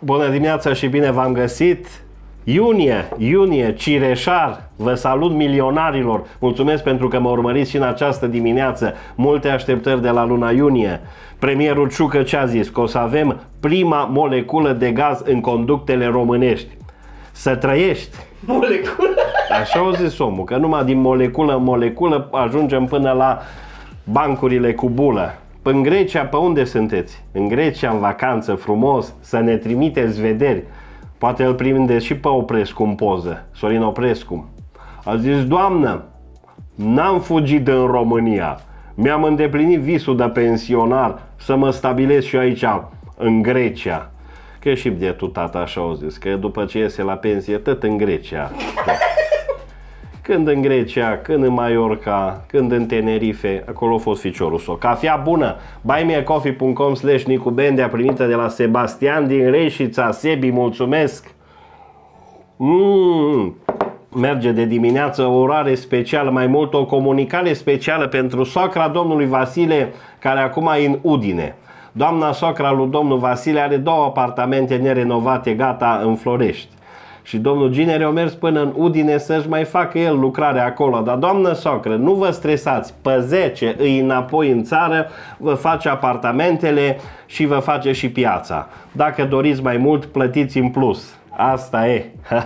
Bună dimineața și bine v-am găsit! Iunie, Cireșar, vă salut milionarilor! Mulțumesc pentru că mă urmăriți și în această dimineață. Multe așteptări de la luna iunie. Premierul Ciucă ce a zis? Că o să avem prima moleculă de gaz în conductele românești. Să trăiești! Moleculă? Așa au zis omul, că numai din moleculă în moleculă ajungem până la bancurile cu bulă. În Grecia, pe unde sunteți? În Grecia, în vacanță, frumos, să ne trimiteți vederi. Poate îl prindeți și pe Oprescu în poză, Sorin Oprescu. A zis, doamnă, n-am fugit în România, mi-am îndeplinit visul de pensionar să mă stabilesc și eu aici, în Grecia. Că și bietul tata așa au zis, că după ce iese la pensie, tot în Grecia. Când în Grecia, când în Mallorca, când în Tenerife, acolo a fost ficiorul său. Cafea bună, buymeacoffee.com/Nicu Bendea, primită de la Sebastian din Reșița. Sebi, mulțumesc! Merge de dimineață o orare specială, mai mult o comunicare specială pentru soacra domnului Vasile, care acum e în Udine. Doamna soacra lui domnul Vasile are 2 apartamente nerenovate, gata, în Florești. Și domnul Ginere a mers până în Udine să-și mai facă el lucrarea acolo. Dar, doamnă socră, nu vă stresați, pe 10 îi înapoi în țară, vă face apartamentele și vă face și piața. Dacă doriți mai mult, plătiți în plus. Asta e.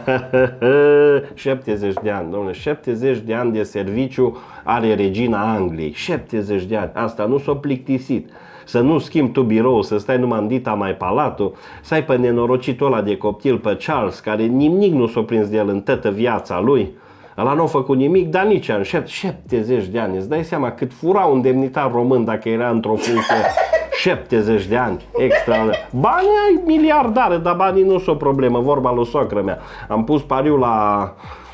70 de ani, domnule, 70 de ani de serviciu are regina Angliei. 70 de ani, asta nu s-o plictisit. Să nu schimbi tu birou, să stai numai în dita mai palatul, să ai pe nenorocitul ăla de copil, pe Charles, care nimic nu s-a prins de el în toată viața lui. Ăla nu a făcut nimic, dar nici în 70 de ani. Îți dai seama cât fura un demnitar român dacă era într-o funcție 70 de ani. Extraordinar. Banii ai miliardare, dar banii nu sunt o problemă, vorba lui socră mea. Am pus pariu la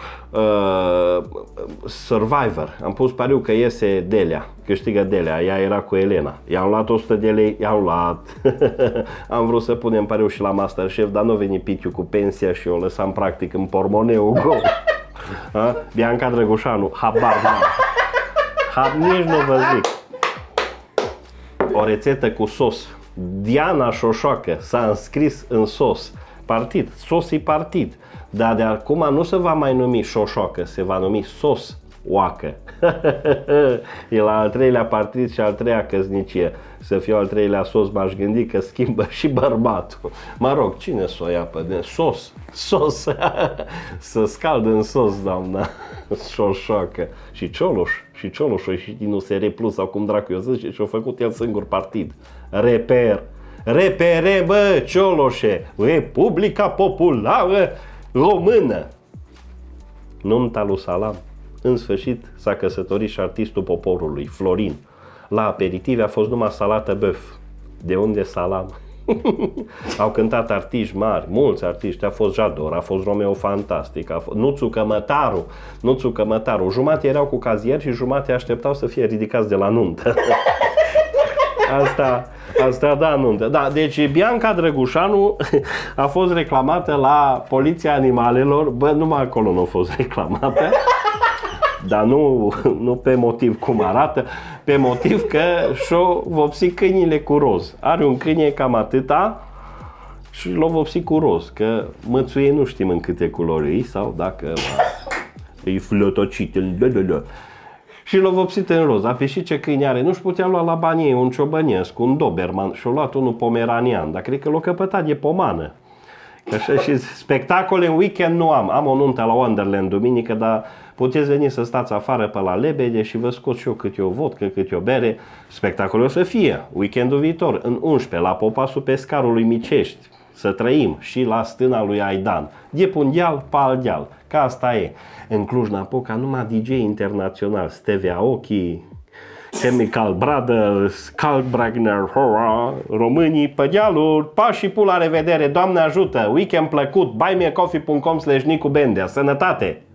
Survivor. Am pus pariu că iese Delea, câștigă Delea, ea era cu Elena. I-am luat 100 de lei, i-am luat. Am vrut să punem pariu și la Masterchef, dar nu a venit Piciu cu pensia și o lăsam practic în pormoneu gol. Bianca Drăgușanu, habar nici nu vă zic. O rețetă cu sos. Diana Șoșoacă s-a înscris în sos. Partid, sos e partid. Dar de acum nu se va mai numi șoșoacă, se va numi sos oacă. E la al 3-lea partid și al 3-a căsnicie. Să fiu al 3-lea sos, m-aș gândi că schimbă și bărbatul. Mă rog, cine s-o ia pe de sos? Sos. Să scaldă în sos, doamna șoșoacă. Și Cioloș, și și din USR Plus, sau cum dracu eu zice, și-a făcut el singur partid. Repere, bă, Cioloșe, Republica Populară Română. Nunta lui Salam. În sfârșit s-a căsătorit și artistul poporului, Florin. La aperitive a fost numai salată băf. De unde Salam? Au cântat artiști mari, mulți artiști. A fost Jador, a fost Romeo Fantastic, a fost Nuțu Cămătaru. Jumate erau cu cazier și jumate așteptau să fie ridicați de la nuntă. Asta da, nuntă. Da, deci Bianca Drăgușanu a fost reclamată la Poliția Animalelor. Bă, numai acolo nu a fost reclamată. Dar nu pe motiv cum arată, pe motiv că și-o vopsi câinile cu roz. Are un câine cam atâta și l-o vopsi cu roz. Că mățuie nu știm în câte culori e sau dacă e flotocit. Și l-a vopsit în roz. A și ce câine are. Nu-și putea lua la banie un ciobănesc, un doberman. Și-a luat unul pomeranian. Dar cred că l-a căpătat de pomană. Așa, și spectacole în weekend nu am. Am o nuntă la Wonderland duminică, dar puteți veni să stați afară pe la Lebede și vă scot și eu câte o vodcă, câte o bere. Spectacolul o să fie weekendul viitor, în 11, la Popasul Pescarului Micești. Să trăim și la stâna lui Aidan. De pe un deal, pe alt deal. Că asta e. În Cluj-Napoca numai DJ internațional. Steve Aoki, Chemical Brothers, Carl Bragner, românii pe dealuri. Pa și pula, revedere. Doamne ajută. Weekend plăcut. buymeacoffee.com/Nicu Bendea. Sănătate!